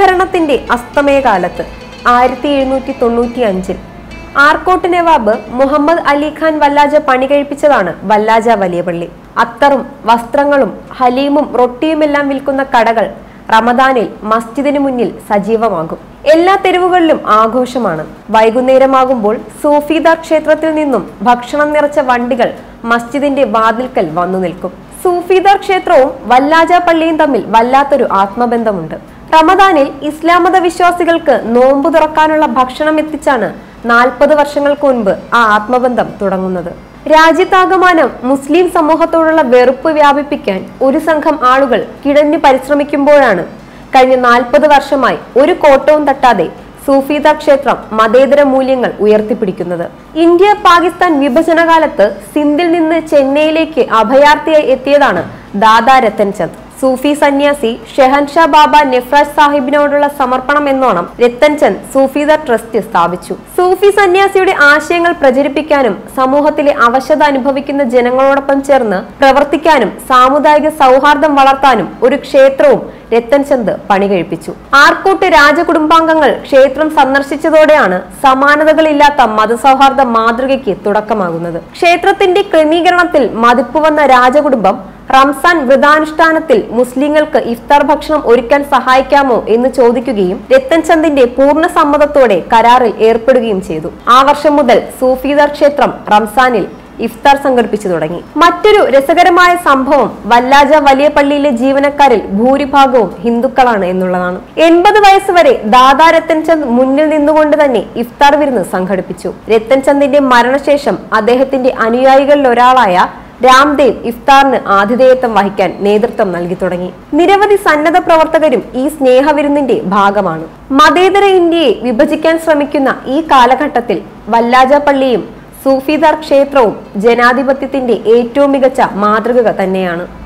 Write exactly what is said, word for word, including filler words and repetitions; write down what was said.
ഭരണത്തിന്റെ അസ്തമയ കാലത്ത് ആയിരത്തി എഴുന്നൂറ്റി തൊണ്ണൂറ്റി അഞ്ചിൽ ആർക്കോട്ട് നവാബ് മുഹമ്മദ് അലി ഖാൻ വല്ലാജ പണി കഴിപ്പിച്ചതാണ് വല്ലാജ വലിയ പള്ളി. അത്തറും വസ്ത്രങ്ങളും ഹലീമും റൊട്ടിയുമെല്ലാം വിൽക്കുന്ന കടകൾ റമദാനിൽ മസ്ജിദിന് മുന്നിൽ സജീവമാകും. എല്ലാ തെരുവുകളിലും ആഘോഷമാണ്. വൈകുന്നേരമാകുമ്പോൾ സൂഫിദാർ ക്ഷേത്രത്തിൽ നിന്നും ഭക്ഷണം നിറച്ച വണ്ടികൾ മസ്ജിദിന്റെ വാതിൽക്കൽ വന്നു നിൽക്കും. സൂഫിദാർ ക്ഷേത്രവും വല്ലാജ പള്ളിയും തമ്മിൽ വല്ലാത്തൊരു ആത്മബന്ധമുണ്ട്. റമദാനിൽ ഇസ്ലാം മത വിശ്വാസികൾക്ക് നോമ്പു തുറക്കാനുള്ള ഭക്ഷണം എത്തിച്ചാണ് നാൽപ്പത് വർഷങ്ങൾക്ക് മുൻപ് ആ ആത്മബന്ധം തുടങ്ങുന്നത്. രാജ്യത്താകമാനം മുസ്ലിം സമൂഹത്തോടുള്ള വെറുപ്പ് വ്യാപിപ്പിക്കാൻ ഒരു സംഘം ആളുകൾ കിടഞ്ഞു പരിശ്രമിക്കുമ്പോഴാണ് കഴിഞ്ഞ നാൽപ്പത് വർഷമായി ഒരു കോട്ടവും തട്ടാതെ സൂഫിദാർ ക്ഷേത്രം മതേതര മൂല്യങ്ങൾ ഉയർത്തിപ്പിടിക്കുന്നത്. ഇന്ത്യ പാകിസ്ഥാൻ വിഭജന കാലത്ത് സിന്ധിൽ നിന്ന് ചെന്നൈയിലേക്ക് അഭയാർത്ഥിയായി എത്തിയതാണ് ദാദാ രത്തൻ ചന്ദ്. സൂഫി സന്യാസി ഷെഹൻഷാ ബാബ നെഫ്രാജ് സാഹിബിനോടുള്ള സമർപ്പണം എന്നോണം രത്തൻ ചന്ദ് സൂഫിദാർ ട്രസ്റ്റ് സ്ഥാപിച്ചു. സൂഫി സന്യാസിയുടെ ആശയങ്ങൾ പ്രചരിപ്പിക്കാനും സമൂഹത്തിലെ അവശത അനുഭവിക്കുന്ന ജനങ്ങളോടൊപ്പം ചേർന്ന് പ്രവർത്തിക്കാനും സാമുദായിക സൗഹാർദ്ദം വളർത്താനും ഒരു ക്ഷേത്രവും രത്തൻ ചന്ദ് പണി കഴിപ്പിച്ചു. ആർക്കോട്ട് രാജകുടുംബാംഗങ്ങൾ ക്ഷേത്രം സന്ദർശിച്ചതോടെയാണ് സമാനതകളില്ലാത്ത മതസൗഹാർദ്ദ മാതൃകയ്ക്ക് തുടക്കമാകുന്നത്. ക്ഷേത്രത്തിന്റെ ക്രമീകരണത്തിൽ മതിപ്പ് വന്ന രാജകുടുംബം റംസാൻ വ്രതാനുഷ്ഠാനത്തിൽ മുസ്ലിങ്ങൾക്ക് ഇഫ്താർ ഭക്ഷണം ഒരുക്കാൻ സഹായിക്കാമോ എന്ന് ചോദിക്കുകയും രത്തൻ ചന്ദിന്റെ പൂർണ്ണ സമ്മതത്തോടെ കരാറിൽ ഏർപ്പെടുകയും ചെയ്തു. ആ വർഷം മുതൽ സൂഫിദാർ ക്ഷേത്രം റംസാനിൽ ഇഫ്താർ സംഘടിപ്പിച്ചു തുടങ്ങി. മറ്റൊരു രസകരമായ സംഭവം വല്ലാജ വലിയ പള്ളിയിലെ ജീവനക്കാരിൽ ഭൂരിഭാഗവും ഹിന്ദുക്കളാണ് എന്നുള്ളതാണ്. എൺപത് വയസ്സ് വരെ ദാദാ രത്തൻ ചന്ദ് മുന്നിൽ നിന്നുകൊണ്ട് തന്നെ ഇഫ്താർ വിരുന്ന് സംഘടിപ്പിച്ചു. രത്തൻ ചന്ദിന്റെ മരണശേഷം അദ്ദേഹത്തിന്റെ അനുയായികളിൽ ഒരാളായ രാംദേവ് ഇഫ്താറിന് ആതിഥേയത്വം വഹിക്കാൻ നേതൃത്വം നൽകി തുടങ്ങി. നിരവധി സന്നദ്ധ പ്രവർത്തകരും ഈ സ്നേഹവിരുന്നിന്റെ ഭാഗമാണ്. മതേതര ഇന്ത്യയെ വിഭജിക്കാൻ ശ്രമിക്കുന്ന ഈ കാലഘട്ടത്തിൽ വല്ലാജ പള്ളിയും സൂഫിദാർ ക്ഷേത്രവും ജനാധിപത്യത്തിന്റെ ഏറ്റവും മികച്ച മാതൃക തന്നെയാണ്.